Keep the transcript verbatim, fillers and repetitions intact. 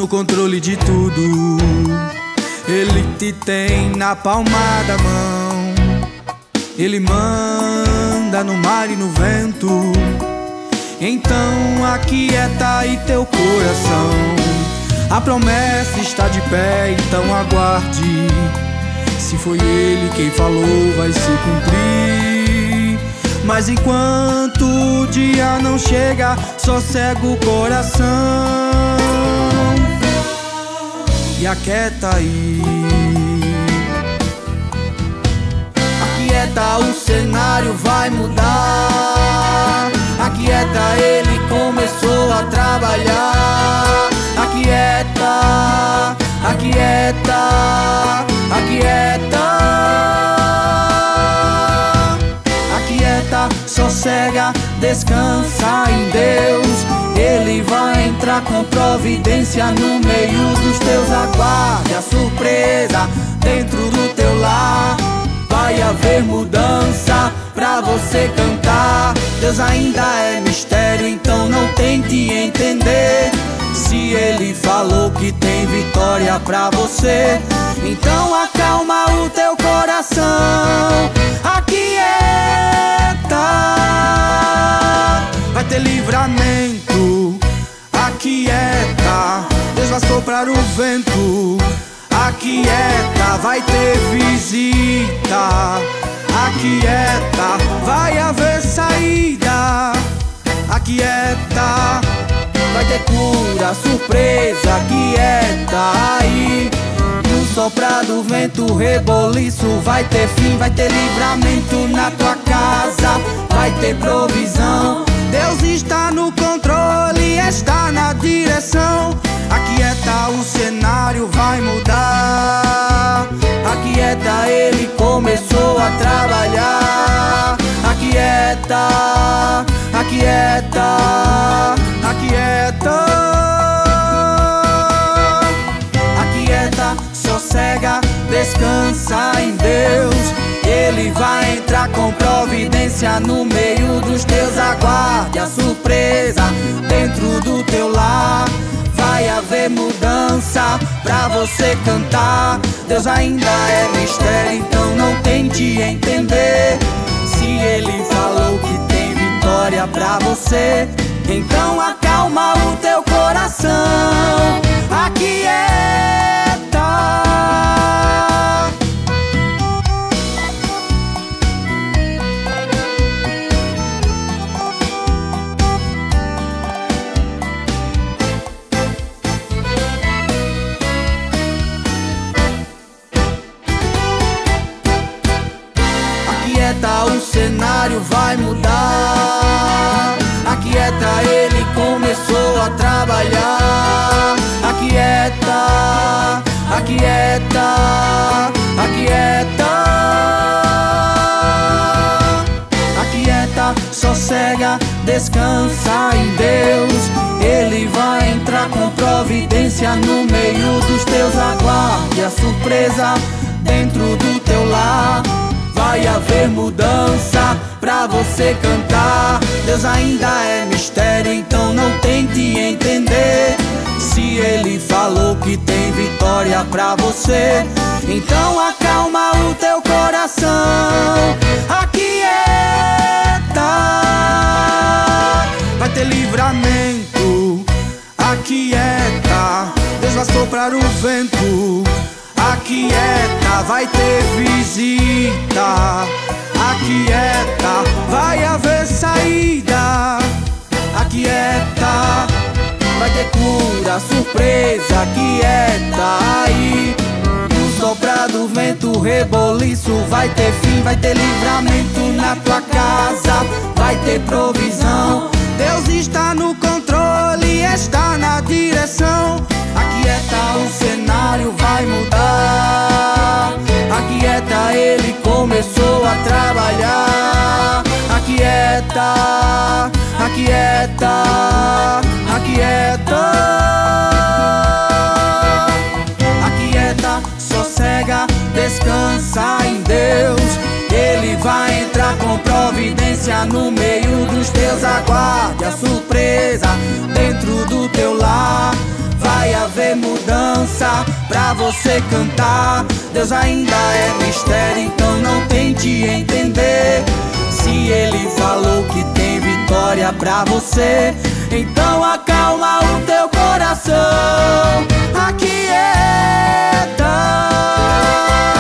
no controle de tudo. Ele te tem na palma da mão. Ele manda no mar e no vento. Então aquieta aí teu coração. A promessa está de pé, então aguarde. Se foi Ele quem falou, vai se cumprir. Mas enquanto o dia não chega, sossega o coração e aquieta aí. Aquieta, o cenário vai mudar. Aquieta, Ele começou a trabalhar. Aquieta, aquieta, aquieta. Aquieta, sossega, descansa em Deus. Ele vai entrar com providência no meio dos teus. Aguarde a surpresa dentro do teu lar. Vai haver mudança pra você cantar. Deus ainda é mistério, então não tente entender. Se Ele falou que tem vitória pra você, então acalma o teu coração. Aquieta, vai ter livramento. Aquieta, Deus vai soprar o vento. Aquieta, vai ter visita. Aquieta, vai haver saída. Aquieta, vai ter cura, surpresa. Aquieta aí. No soprar do vento, reboliço vai ter fim. Vai ter livramento na tua casa. Vai ter provisão. Deus está no controle, está na direção. Aquieta, o cenário vai mudar. Aquieta, Ele começou a trabalhar. Aquieta, aquieta, aquieta. Aquieta, sossega, descansa em Deus. Ele vai entrar com providência no meio dos teus. Aguarde a surpresa dentro do teu lar. Vai haver mudança pra você cantar. Deus ainda é mistério, então não tente entender. Se Ele falou que tem vitória pra você, então acalma o teu coração. Aquieta. Aquieta, o cenário vai mudar. Aquieta, Ele começou a trabalhar. Aquieta, aquieta, aquieta. Aquieta, sossega, descansa em Deus. Ele vai entrar com providência no meio dos teus. Aguarde a surpresa dentro do teu lar. Vai haver mudança pra você cantar. Deus ainda é mistério, então não tente entender. Se Ele falou que tem vitória pra você, então acalma o teu coração. Aquieta, vai ter livramento. Aquieta, Deus vai soprar o vento. Aquieta, vai ter visita. Aquieta, vai haver saída. Aquieta, vai ter cura, surpresa. Aquieta aí. No soprar do vento, reboliço vai ter fim. Vai ter livramento na tua casa. Vai ter provisão. Deus está no controle, está na direção. Aquieta, o cenário vai mudar. Aquieta, Ele começou a trabalhar. Aquieta, aquieta, aquieta. Aquieta, sossega, descansa em Deus. Ele vai entrar com providência no meio dos teus. Aguarde a surpresa dentro do teu lar. Vai haver você cantar. Deus ainda é mistério, então não tente entender. Se Ele falou que tem vitória pra você, então acalma o teu coração, aquieta.